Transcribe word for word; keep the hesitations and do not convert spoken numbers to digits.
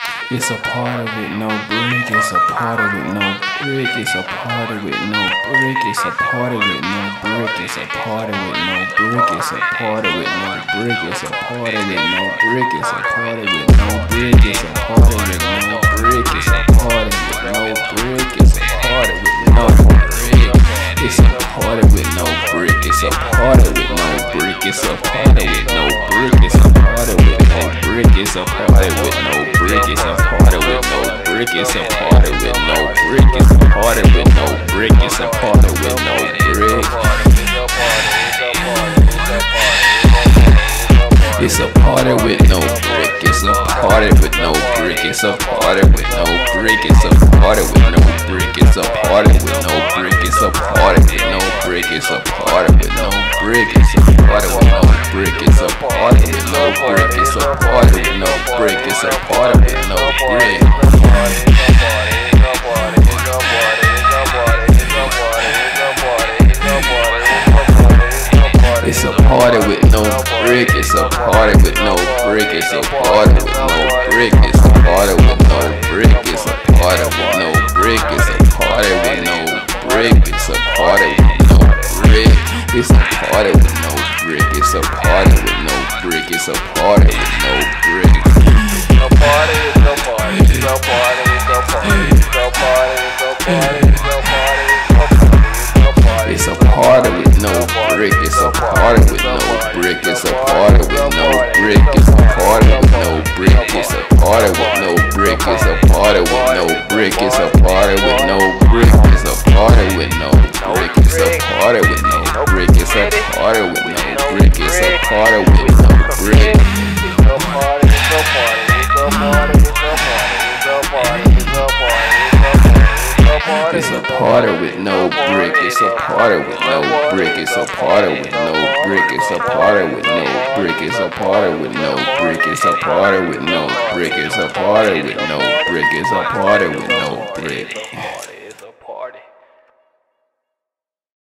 It's a party with no brick, it's a party with no brick, it's a party with no brick, it's a party with no brick, it's a party with no brick, it's a party with no brick, it's a party with no brick, it's a party with no brick, it's a party with no brick, it's a party with no brick, it's a party with no brick, it's a party with no brick, it's a party with no brick, it's a party with no brick, it's a party with no brick, it's a party with no brick, it's a party with no brick, it's a party with no brick, it's a party with no brick, it's a party with no brick. It's a party with no brick, it's a party with no brick, it's a party with no brick, it's a party with no brick, it's a party with no brick, it's a party with no brick, it's a party with no brick, it's a party with no brick, it's a party with no brick, it's a party with no brick, it's a party with no brick. It's a party with no brick, it's a party with no brick, it's a party with no brick, it's a party with no brick, it's a party with no brick, it's a party with no brick, it's a party with no brick, it's a party with no brick, it's a party with no brick, it's a party with no brick. No party, no party, no party, no party, no party, no party, no party, no party. It's a party with no brick, it's a party with no brick, it's a party with no brick, it's a party with no brick, it's a party with no brick, it's a party with no brick, it's a party with no brick, it's a party with no brick, it's a party with no brick, it's a party with no brick, it's a party with no brick. No party, no party, no party, no party, no party, no party. It's a party with no brick, it's a party with no brick, it's a party with no brick, it's a party with no brick, it's a party with no brick, it's a party with no brick, it's a party with no brick, it's a party with no brick.